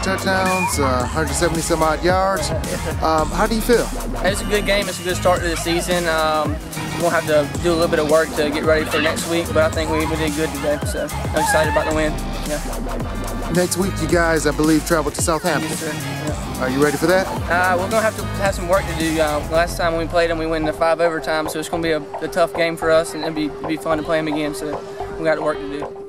touchdowns, 170 some odd yards. How do you feel? It's a good game. It's a good start to the season. We'll have to do a little bit of work to get ready for next week, but I think we did good today, so I'm excited about the win. Yeah. Next week, you guys, I believe, travel to Southampton. Yes, sir. Yeah. Are you ready for that? We're going to have some work to do. Last time when we played them, we went into 5 overtime, so it's going to be a tough game for us, and it'll be fun to play them again, so we got work to do.